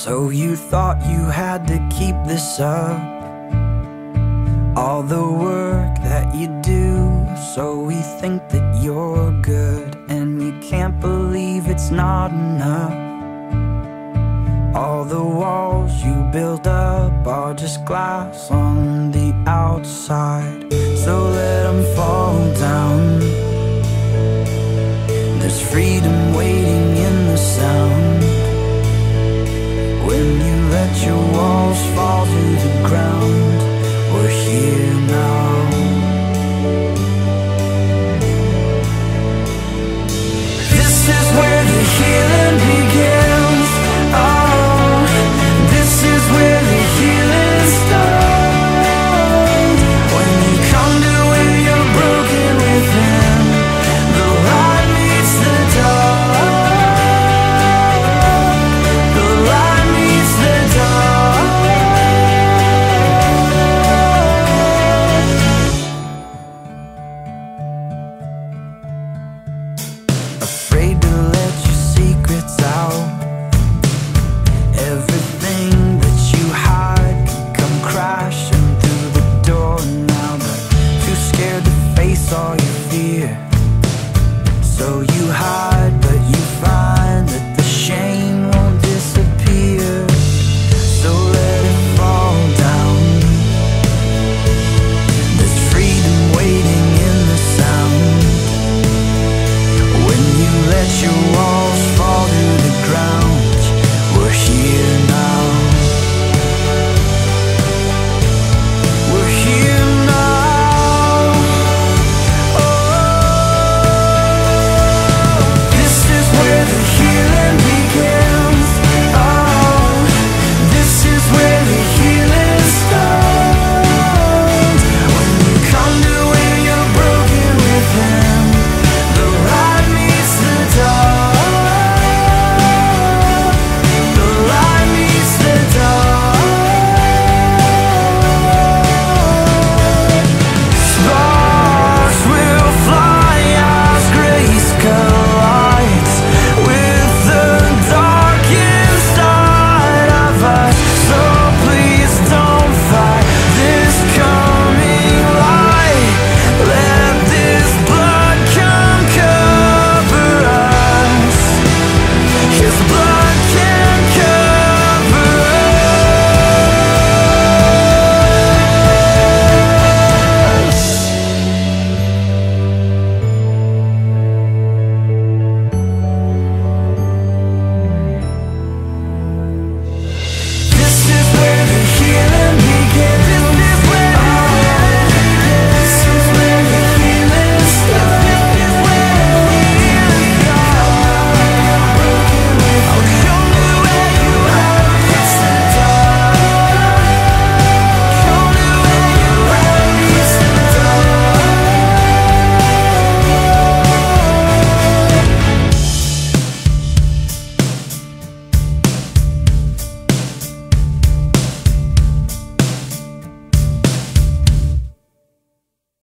So you thought you had to keep this up, all the work that you do. So we think that you're good, and you can't believe it's not enough. All the walls you build up are just glass on the outside. So let them fall down. There's freedom waiting in the sound. When you let your walls fall to the ground, we're here now. This is where the healing begins. Oh, this is where the healing starts. When you come to where you're broken within, the light meets the dark. The light meets the dark. Afraid to let your secrets out. Everything that you hide could come crashing through the door now, but too scared to face all your fear, so you hide.